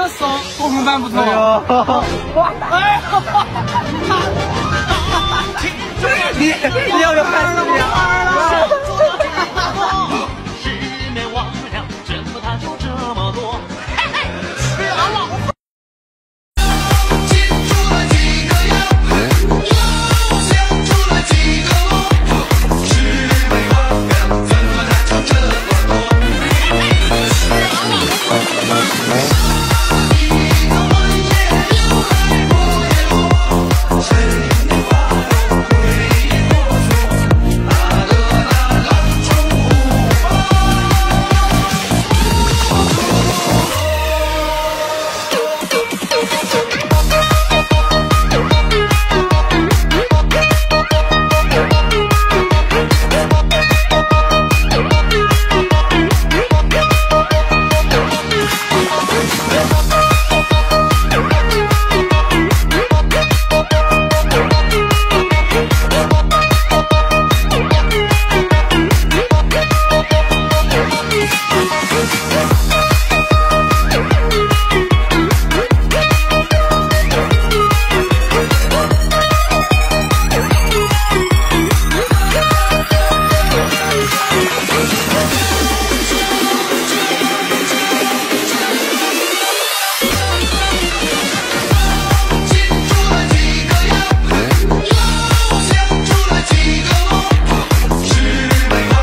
走，我们班不错。哇！哎你要不要看视频啊？ 十面王亮，怎么他就这么多？嘿嘿，吃俺老子！进出了几个妖，又想出了几个魔。十面王亮，怎么他就这么多？嘿嘿，吃俺老子！一个问也有海阔也多，谁能把我归也多说？阿勒那郎中虎豹。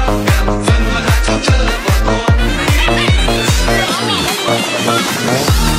Bye.